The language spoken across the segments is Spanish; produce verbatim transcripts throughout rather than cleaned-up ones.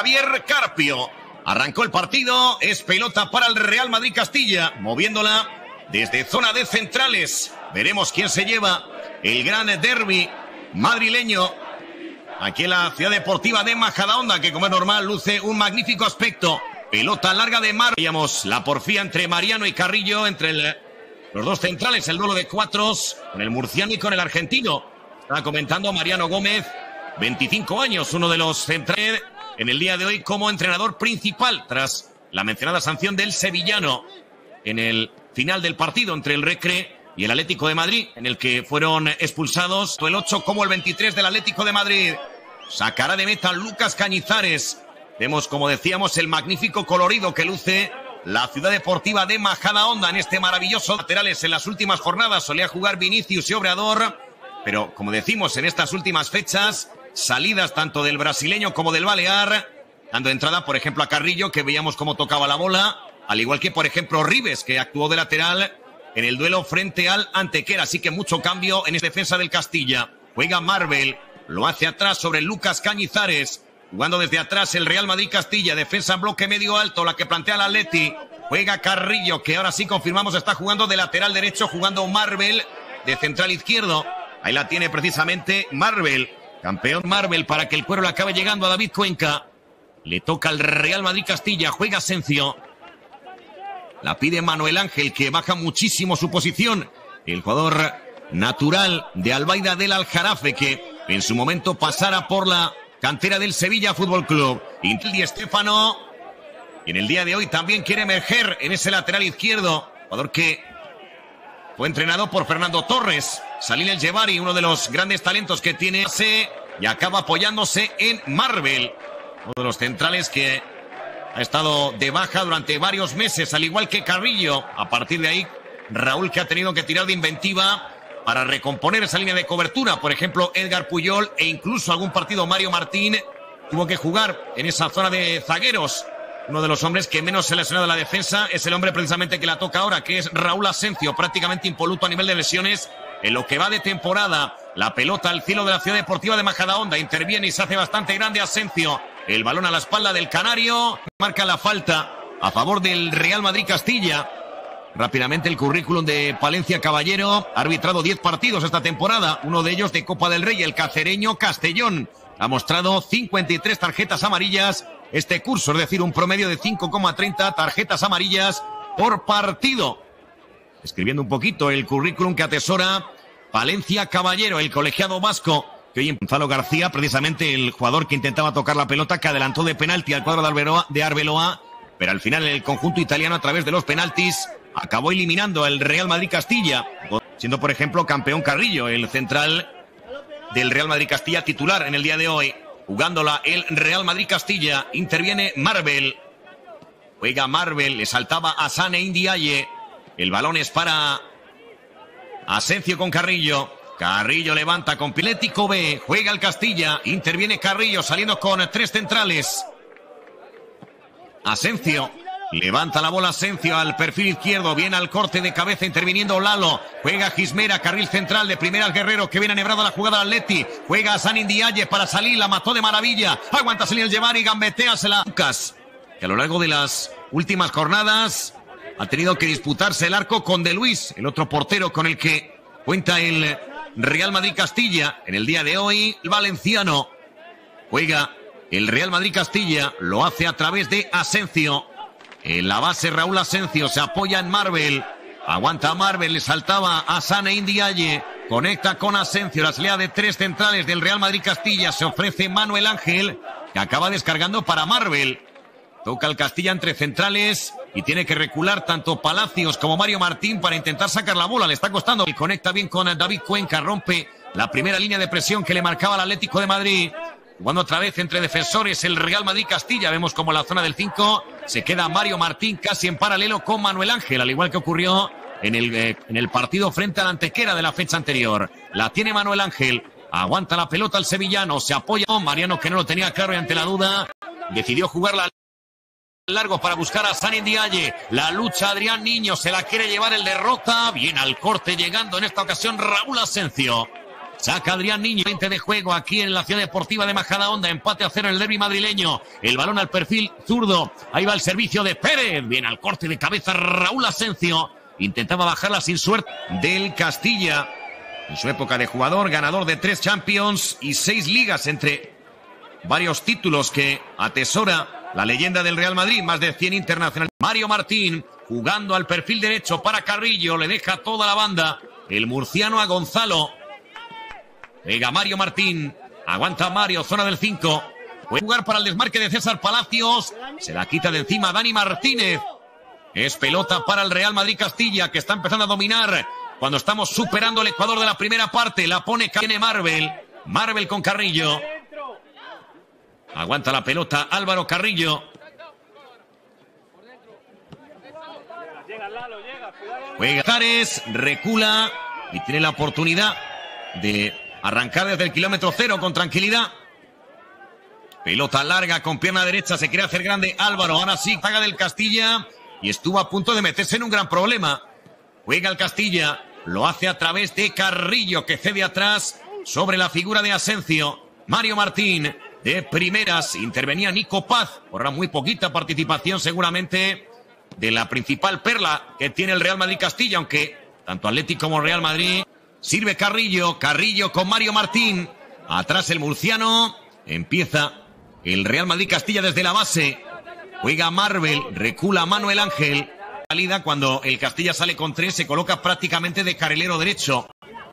Javier Carpio. Arrancó el partido, es pelota para el Real Madrid Castilla, moviéndola desde zona de centrales. Veremos quién se lleva el gran derbi madrileño aquí en la ciudad deportiva de Majadahonda, que como es normal luce un magnífico aspecto. Pelota larga de Mar. Veíamos la porfía entre Mariano y Carrillo, entre el, los dos centrales, el duelo de cuatros, con el murciano y con el argentino. Estaba comentando Mariano Gómez, veinticinco años, uno de los centrales en el día de hoy como entrenador principal, tras la mencionada sanción del sevillano en el final del partido entre el Recre y el Atlético de Madrid, en el que fueron expulsados tanto el ocho como el veintitrés del Atlético de Madrid. Sacará de meta Lucas Cañizares. Vemos, como decíamos, el magnífico colorido que luce la ciudad deportiva de Majadahonda en este maravilloso laterales. En las últimas jornadas solía jugar Vinicius y Obrador, pero como decimos, en estas últimas fechas, salidas tanto del brasileño como del balear, dando entrada, por ejemplo, a Carrillo, que veíamos cómo tocaba la bola, al igual que, por ejemplo, Ribes, que actuó de lateral en el duelo frente al Antequera. Así que mucho cambio en esta defensa del Castilla. Juega Marvel, lo hace atrás sobre Lucas Cañizares. Jugando desde atrás el Real Madrid Castilla, defensa en bloque medio alto, la que plantea el Atleti. Juega Carrillo, que ahora sí confirmamos está jugando de lateral derecho, jugando Marvel de central izquierdo. Ahí la tiene precisamente Marvel, campeón Marvel, para que el cuero le acabe llegando a David Cuenca. Le toca al Real Madrid Castilla, juega Asensio. La pide Manuel Ángel, que baja muchísimo su posición. El jugador natural de Albaida del Aljarafe, que en su momento pasara por la cantera del Sevilla Fútbol Club. Intel Di Stéfano. Y en el día de hoy también quiere emerger en ese lateral izquierdo. Jugador que fue entrenado por Fernando Torres. Salil El Jebari, uno de los grandes talentos que tiene ese, y acaba apoyándose en Marvel. Uno de los centrales que ha estado de baja durante varios meses, al igual que Carrillo. A partir de ahí, Raúl, que ha tenido que tirar de inventiva para recomponer esa línea de cobertura. Por ejemplo, Edgar Puyol e incluso algún partido Mario Martín tuvo que jugar en esa zona de zagueros. Uno de los hombres que menos se ha lesionado en la defensa es el hombre precisamente que la toca ahora, que es Raúl Asensio, prácticamente impoluto a nivel de lesiones en lo que va de temporada. La pelota al cielo de la ciudad deportiva de Majadahonda, interviene y se hace bastante grande Asensio. El balón a la espalda del canario, marca la falta a favor del Real Madrid Castilla. Rápidamente el currículum de Palencia Caballero. Ha arbitrado diez partidos esta temporada, uno de ellos de Copa del Rey, el cacereño Castellón. Ha mostrado cincuenta y tres tarjetas amarillas este curso, es decir, un promedio de cinco coma treinta tarjetas amarillas por partido. Escribiendo un poquito el currículum que atesora Palencia Caballero, el colegiado vasco, que hoy en Gonzalo García, precisamente el jugador que intentaba tocar la pelota, que adelantó de penalti al cuadro de Arbeloa, de Arbeloa, pero al final el conjunto italiano, a través de los penaltis, acabó eliminando al Real Madrid Castilla, siendo por ejemplo campeón Carrillo, el central del Real Madrid Castilla titular en el día de hoy. Jugándola el Real Madrid Castilla, interviene Marvel. Juega Marvel, le saltaba a Sane Indiaye. El balón es para Asensio con Carrillo. Carrillo levanta con Pilético B, juega el Castilla, interviene Carrillo saliendo con tres centrales. Asensio. Levanta la bola Asensio al perfil izquierdo, viene al corte de cabeza interviniendo Lalo, juega Gismera, carril central de primeras Guerrero, que viene anebrado la jugada al Atleti, juega a San Indiaye para salir, la mató de maravilla, aguanta Salil El Jebari, gambeteasela Lucas, que a lo largo de las últimas jornadas ha tenido que disputarse el arco con De Luis, el otro portero con el que cuenta el Real Madrid Castilla. En el día de hoy, el valenciano juega el Real Madrid Castilla, lo hace a través de Asensio. En la base Raúl Asensio, se apoya en Marvel, aguanta Marvel, le saltaba a Sane Indiaye, conecta con Asensio, la salida de tres centrales del Real Madrid Castilla, se ofrece Manuel Ángel, que acaba descargando para Marvel. Toca el Castilla entre centrales y tiene que recular tanto Palacios como Mario Martín para intentar sacar la bola, le está costando, y conecta bien con David Cuenca, rompe la primera línea de presión que le marcaba al Atlético de Madrid. Jugando otra vez entre defensores el Real Madrid Castilla. Vemos como en la zona del cinco se queda Mario Martín casi en paralelo con Manuel Ángel, al igual que ocurrió en el, eh, en el partido frente al Antequera de la fecha anterior. La tiene Manuel Ángel, aguanta la pelota el sevillano, se apoya Mariano, que no lo tenía claro y ante la duda decidió jugarla largo para buscar a Sane Indiaye. La lucha Adrián Niño, se la quiere llevar el derrota. Bien al corte llegando en esta ocasión Raúl Asensio. Saca Adrián Niño, veinte de juego aquí en la Ciudad Deportiva de Majadahonda. Empate a cero en el derbi madrileño. El balón al perfil zurdo. Ahí va el servicio de Pérez. Bien al corte de cabeza Raúl Asencio. Intentaba bajarla sin suerte del Castilla. En su época de jugador, ganador de tres Champions y seis ligas, entre varios títulos que atesora la leyenda del Real Madrid. Más de cien internacionales. Mario Martín jugando al perfil derecho para Carrillo. Le deja toda la banda. El murciano a Gonzalo. Llega Mario Martín. Aguanta Mario, zona del cinco. Puede jugar para el desmarque de César Palacios. Se la quita de encima Dani Martínez. Es pelota para el Real Madrid Castilla, que está empezando a dominar cuando estamos superando el Ecuador de la primera parte. La pone Kane Marvel. Marvel con Carrillo. Aguanta la pelota Álvaro Carrillo. Juega Tares, recula y tiene la oportunidad de arrancar desde el kilómetro cero con tranquilidad. Pelota larga con pierna derecha, se quiere hacer grande Álvaro. Ahora sí, paga del Castilla y estuvo a punto de meterse en un gran problema. Juega el Castilla, lo hace a través de Carrillo, que cede atrás sobre la figura de Asencio. Mario Martín de primeras, intervenía Nico Paz. Por muy poquita participación seguramente de la principal perla que tiene el Real Madrid Castilla, aunque tanto Atlético como Real Madrid. Sirve Carrillo, Carrillo con Mario Martín. Atrás el murciano. Empieza el Real Madrid Castilla desde la base. Juega Marvel, recula Manuel Ángel. Salida cuando el Castilla sale con tres, se coloca prácticamente de carrilero derecho.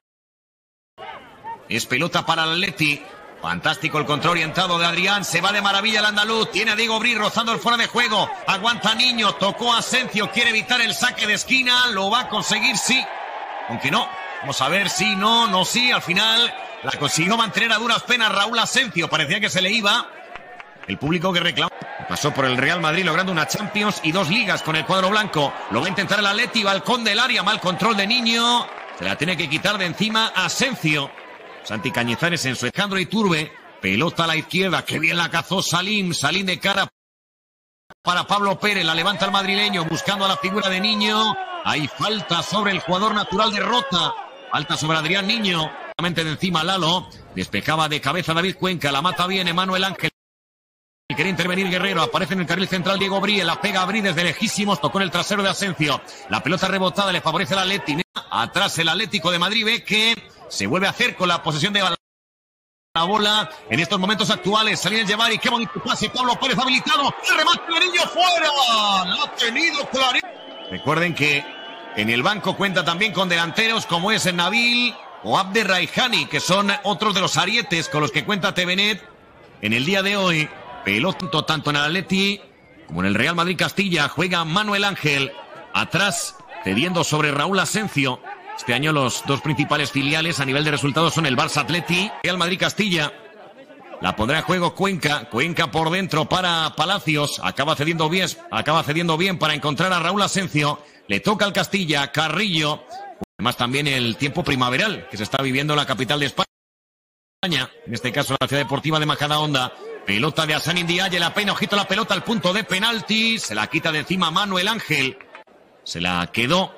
Es pelota para el Atleti. Fantástico el control orientado de Adrián. Se va de maravilla el andaluz. Tiene a Diego Bri rozando el fuera de juego. Aguanta Niño. Tocó a Asencio. Quiere evitar el saque de esquina. Lo va a conseguir, sí. Aunque no. Vamos a ver si no, no sí. Al final la consiguió mantener a duras penas Raúl Asencio. Parecía que se le iba. El público que reclamó. Pasó por el Real Madrid logrando una Champions y dos ligas con el cuadro blanco. Lo va a intentar el Atleti. Balcón del área. Mal control de Niño. Se la tiene que quitar de encima Asencio. Santi Cañizares en su Alejandro Iturbe. Pelota a la izquierda. Qué bien la cazó Salim. Salim de cara para Pablo Pérez. La levanta el madrileño buscando a la figura de Niño. Hay falta sobre el jugador natural de Rota. Falta sobre Adrián Niño. De encima Lalo. Despejaba de cabeza David Cuenca. La mata bien Manuel Ángel. Quería intervenir Guerrero. Aparece en el carril central Diego Bri. La pega a Bri desde lejísimos. Tocó en el trasero de Asencio. La pelota rebotada le favorece al Atleti. Atrás el Atlético de Madrid ve que se vuelve a hacer con la posesión de la bola en estos momentos actuales. Salir el llevar y qué bonito pase. Pablo Pérez habilitado. El remate de Niño fuera. Lo ha tenido clarísimo. Recuerden que en el banco cuenta también con delanteros como es Nabil o Abder Raihani, que son otros de los arietes con los que cuenta Tevenet en el día de hoy. Pelota tanto en el Atleti como en el Real Madrid Castilla. Juega Manuel Ángel atrás, cediendo sobre Raúl Asencio. Este año los dos principales filiales a nivel de resultados son el Barça Atleti, Real Madrid Castilla. La pondrá en juego Cuenca, Cuenca por dentro para Palacios, acaba cediendo bien, acaba cediendo bien para encontrar a Raúl Asencio. Le toca al Castilla, Carrillo. Además también el tiempo primaveral que se está viviendo en la capital de España, en este caso la Ciudad Deportiva de Majadahonda. Pelota de Hassan Ndiaye, la pena, ojito la pelota al punto de penalti, se la quita de encima Manuel Ángel. Se la quedó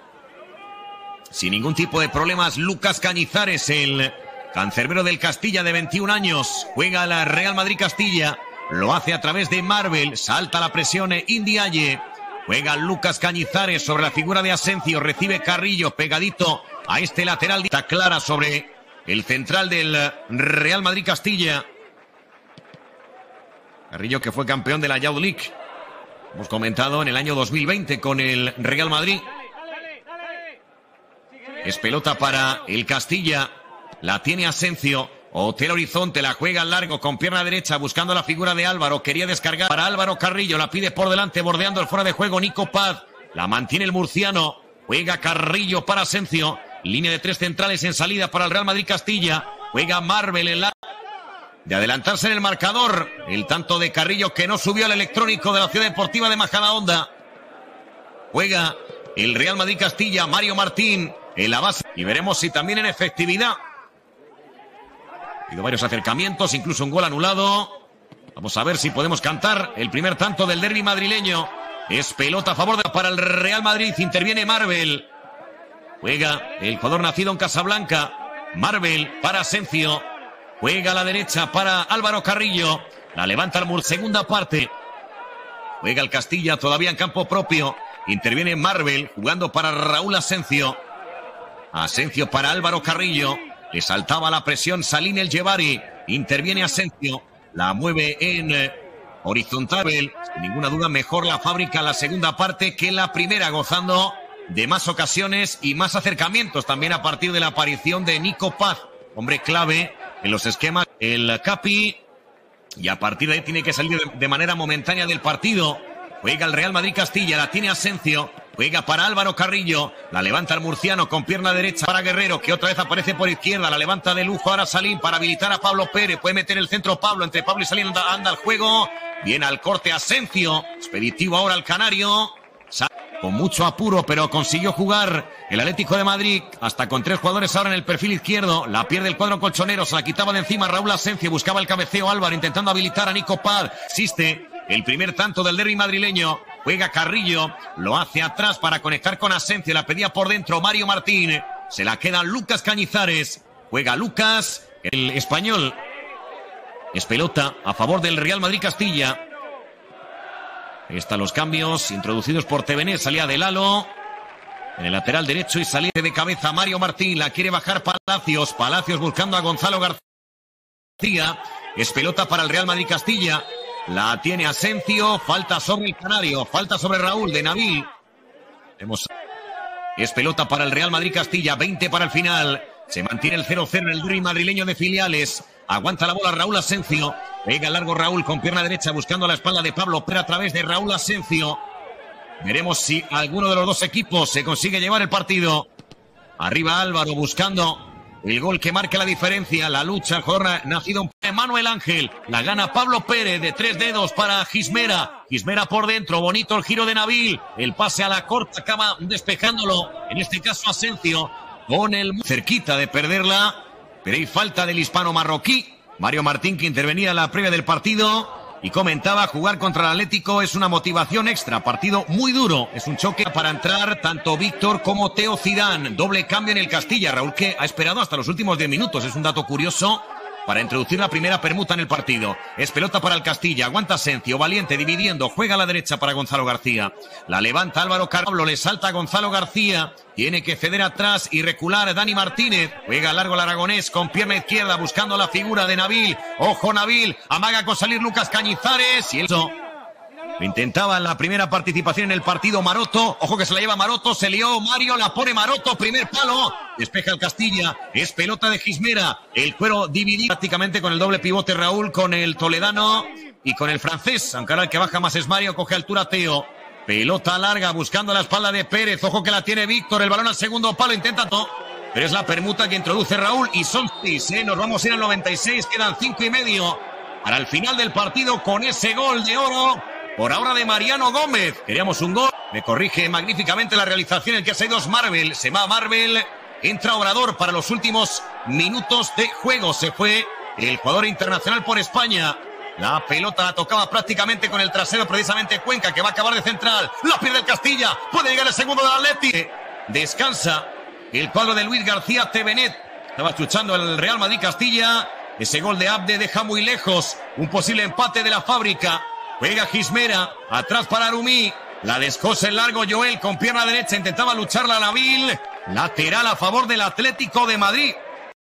sin ningún tipo de problemas Lucas Cañizares, el cancerbero del Castilla de veintiún años. Juega la Real Madrid Castilla, lo hace a través de Marvel, salta la presión Ndiaye. Juega Lucas Cañizares sobre la figura de Asencio, recibe Carrillo pegadito a este lateral. Está clara sobre el central del Real Madrid Castilla. Carrillo, que fue campeón de la Youth League. Hemos comentado en el año dos mil veinte con el Real Madrid. Es pelota para el Castilla. La tiene Asencio. Hotel Horizonte la juega al largo con pierna derecha buscando la figura de Álvaro. Quería descargar para Álvaro Carrillo. La pide por delante bordeando el fuera de juego Nico Paz. La mantiene el murciano. Juega Carrillo para Asencio. Línea de tres centrales en salida para el Real Madrid Castilla. Juega Marvel en la... de adelantarse en el marcador. El tanto de Carrillo que no subió al electrónico de la Ciudad Deportiva de Majadahonda. Juega el Real Madrid Castilla. Mario Martín en la base. Y veremos si también en efectividad. Ha habido varios acercamientos, incluso un gol anulado. Vamos a ver si podemos cantar el primer tanto del derbi madrileño. Es pelota a favor de, para el Real Madrid. Interviene Marvel. Juega el jugador nacido en Casablanca. Marvel para Asencio. Juega a la derecha para Álvaro Carrillo. La levanta el Mur, segunda parte. Juega el Castilla todavía en campo propio. Interviene Marvel jugando para Raúl Asencio. Asencio para Álvaro Carrillo. Le saltaba la presión Salim El Jebari. Interviene Asencio. La mueve en eh, horizontal. Sin ninguna duda mejor la Fábrica la segunda parte que la primera, gozando de más ocasiones y más acercamientos también a partir de la aparición de Nico Paz, hombre clave en los esquemas. El Capi, y a partir de ahí tiene que salir de manera momentánea del partido. Juega el Real Madrid Castilla, la tiene Asencio. Juega para Álvaro Carrillo, la levanta el murciano con pierna derecha para Guerrero, que otra vez aparece por izquierda, la levanta de lujo ahora Salim para habilitar a Pablo Pérez. Puede meter el centro Pablo, entre Pablo y Salim anda, anda el juego. Viene al corte Asencio, expeditivo ahora el canario. Con mucho apuro, pero consiguió jugar el Atlético de Madrid, hasta con tres jugadores ahora en el perfil izquierdo. La pierde el cuadro colchonero, se la quitaba de encima Raúl Asencio, buscaba el cabeceo Álvaro, intentando habilitar a Nico Paz. Existe el primer tanto del derbi madrileño. Juega Carrillo, lo hace atrás para conectar con Asencio, la pedía por dentro Mario Martín. Se la queda Lucas Cañizares. Juega Lucas, el español. Es pelota a favor del Real Madrid Castilla. Ahí están los cambios introducidos por Tevenet. Salía de Lalo en el lateral derecho y salía de cabeza Mario Martín. La quiere bajar Palacios. Palacios buscando a Gonzalo García. Es pelota para el Real Madrid Castilla. La tiene Asencio. Falta sobre el canario. Falta sobre Raúl de Nabil. Vemos. Es pelota para el Real Madrid Castilla. veinte para el final. Se mantiene el cero cero en el derbi madrileño de filiales. Aguanta la bola Raúl Asencio. Pega largo Raúl con pierna derecha buscando la espalda de Pablo Pérez a través de Raúl Asencio. Veremos si alguno de los dos equipos se consigue llevar el partido. Arriba Álvaro buscando el gol que marque la diferencia. La lucha, el jugador nacido en Manuel Ángel. La gana Pablo Pérez de tres dedos para Gismera. Gismera por dentro. Bonito el giro de Nabil. El pase a la corta, acaba despejándolo. En este caso Asencio con el cerquita de perderla. Pero hay falta del hispano marroquí. Mario Martín, que intervenía en la previa del partido y comentaba: jugar contra el Atlético es una motivación extra, partido muy duro, es un choque para entrar tanto Víctor como Teo Zidane. Doble cambio en el Castilla, Raúl, que ha esperado hasta los últimos diez minutos, es un dato curioso para introducir la primera permuta en el partido. Es pelota para el Castilla, aguanta Asencio, valiente, dividiendo, juega a la derecha para Gonzalo García. La levanta Álvaro Carrillo, le salta a Gonzalo García, tiene que ceder atrás y recular Dani Martínez. Juega largo el aragonés con pierna izquierda buscando la figura de Nabil. Ojo Nabil, amaga con salir Lucas Cañizares y eso lo intentaba en la primera participación en el partido Maroto. Ojo que se la lleva Maroto, se lió Mario, la pone Maroto, primer palo, despeja el Castilla, es pelota de Gismera, el cuero dividido prácticamente con el doble pivote Raúl, con el toledano y con el francés, aunque ahora el que baja más es Mario, coge altura Teo. Pelota larga buscando la espalda de Pérez, ojo que la tiene Víctor, el balón al segundo palo, intenta todo, pero es la permuta que introduce Raúl y son seis, ¿eh? Nos vamos a ir al noventa y seis, quedan cinco y medio para el final del partido con ese gol de oro. Por ahora de Mariano Gómez. Queríamos un gol. Me corrige magníficamente la realización. El que ha sido es Marvel. Se va Marvel. Entra Obrador para los últimos minutos de juego. Se fue el jugador internacional por España. La pelota la tocaba prácticamente con el trasero, precisamente Cuenca, que va a acabar de central. La pierde el Castilla. Puede llegar el segundo del Atleti. Descansa el cuadro de Luis García Tevenet. Estaba chuchando el Real Madrid Castilla. Ese gol de Abde deja muy lejos un posible empate de la Fábrica. Juega Gismera, atrás para Arumí, la descosa en largo Joel con pierna derecha, intentaba lucharla a Nabil, lateral a favor del Atlético de Madrid.